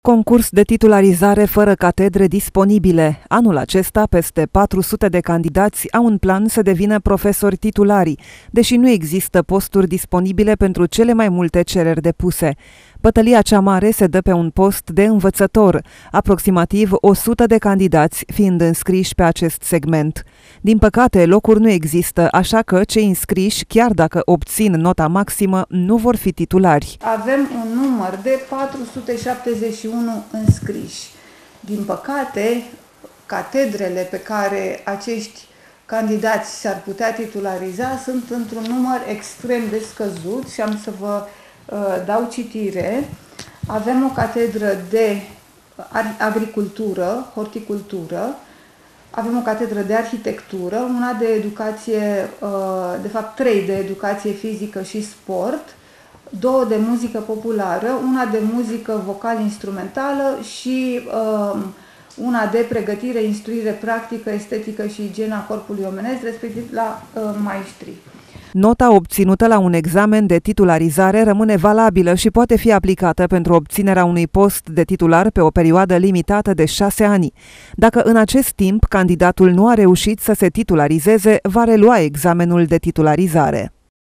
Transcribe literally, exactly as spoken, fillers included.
concurs de titularizare fără catedre disponibile. Anul acesta, peste patru sute de candidați au în plan să devină profesori titulari, deși nu există posturi disponibile pentru cele mai multe cereri depuse. Bătălia cea mare se dă pe un post de învățător, aproximativ o sută de candidați fiind înscriși pe acest segment. Din păcate, locuri nu există, așa că cei înscriși, chiar dacă obțin nota maximă, nu vor fi titulari. Avem un număr de patru sute șaptezeci și unu înscriși. Din păcate, catedrele pe care acești candidați s-ar putea titulariza sunt într-un număr extrem de scăzut și am să vă uh, dau citire. Avem o catedră de agricultură, horticultură, avem o catedră de arhitectură, una de educație, de fapt trei de educație fizică și sport, două de muzică populară, una de muzică vocal-instrumentală și una de pregătire, instruire practică, estetică și igiena corpului omenesc, respectiv la maestri. Nota obținută la un examen de titularizare rămâne valabilă și poate fi aplicată pentru obținerea unui post de titular pe o perioadă limitată de șase ani. Dacă în acest timp candidatul nu a reușit să se titularizeze, va relua examenul de titularizare.